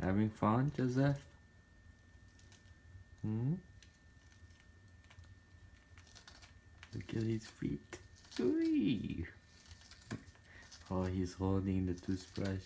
Having fun, Joseph? Hmm? Look at his feet. Whee! Oh, he's holding the toothbrush.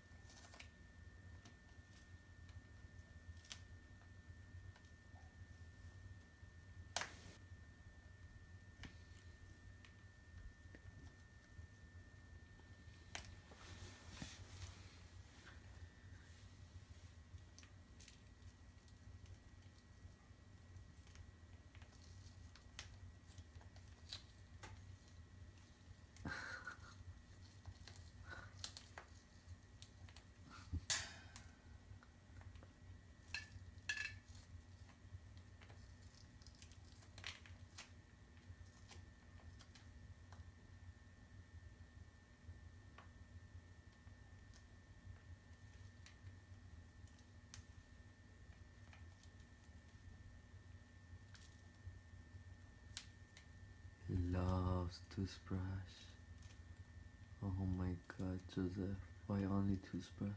Loves toothbrush. Oh my god, Joseph, why only toothbrush?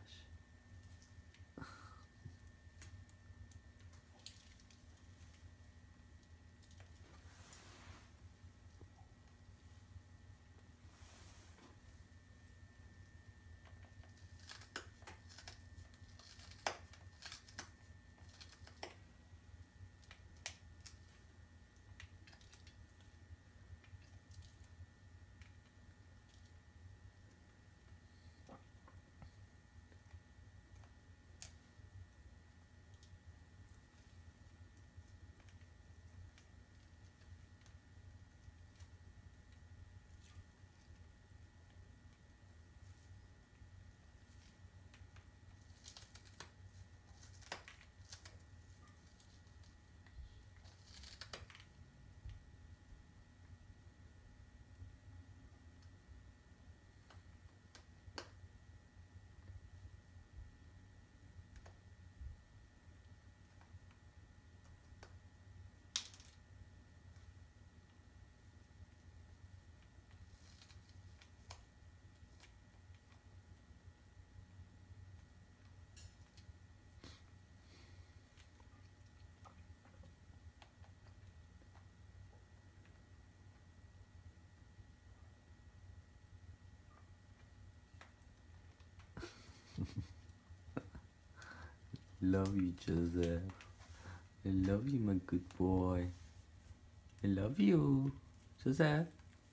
Love you, Joseph. I love you, my good boy. I love you, Joseph.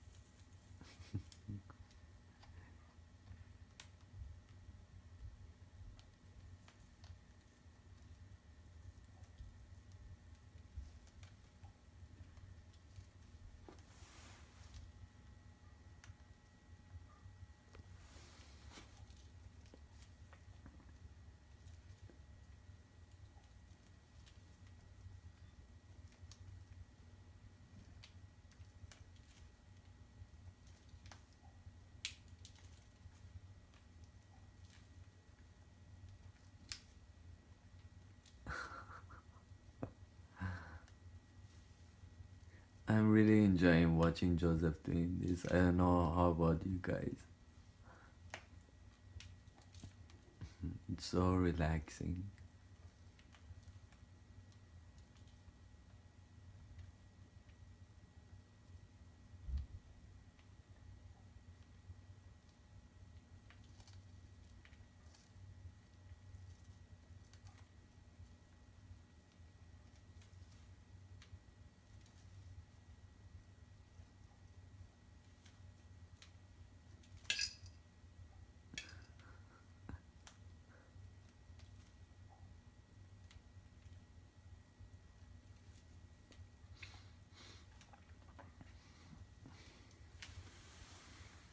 I'm really enjoying watching Joseph doing this. I don't know how about you guys. It's so relaxing.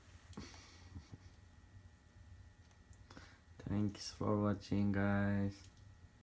Thanks for watching, guys.